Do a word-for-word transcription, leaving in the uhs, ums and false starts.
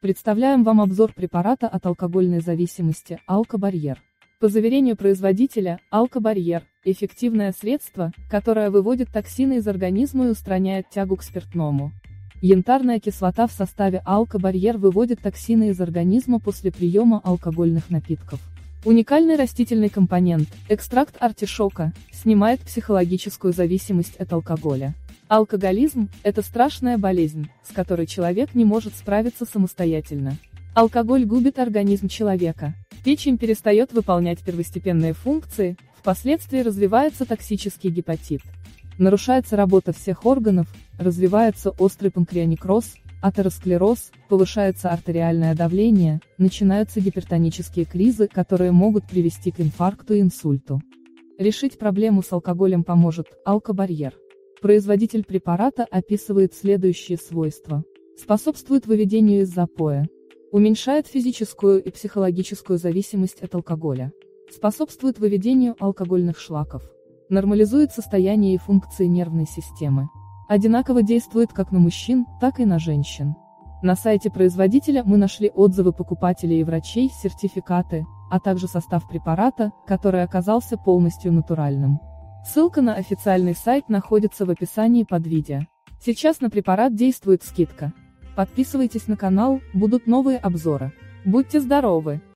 Представляем вам обзор препарата от алкогольной зависимости «Алко-барьер». По заверению производителя, «Алко-барьер» – эффективное средство, которое выводит токсины из организма и устраняет тягу к спиртному. Янтарная кислота в составе «Алко-барьер» выводит токсины из организма после приема алкогольных напитков. Уникальный растительный компонент, экстракт артишока, снимает психологическую зависимость от алкоголя. Алкоголизм – это страшная болезнь, с которой человек не может справиться самостоятельно. Алкоголь губит организм человека. Печень перестает выполнять первостепенные функции, впоследствии развивается токсический гепатит. Нарушается работа всех органов, развивается острый панкреонекроз, атеросклероз, повышается артериальное давление, начинаются гипертонические кризы, которые могут привести к инфаркту и инсульту. Решить проблему с алкоголем поможет «Алко-барьер». Производитель препарата описывает следующие свойства. Способствует выведению из запоя. Уменьшает физическую и психологическую зависимость от алкоголя. Способствует выведению алкогольных шлаков. Нормализует состояние и функции нервной системы. Одинаково действует как на мужчин, так и на женщин. На сайте производителя мы нашли отзывы покупателей и врачей, сертификаты, а также состав препарата, который оказался полностью натуральным. Ссылка на официальный сайт находится в описании под видео. Сейчас на препарат действует скидка. Подписывайтесь на канал, будут новые обзоры. Будьте здоровы!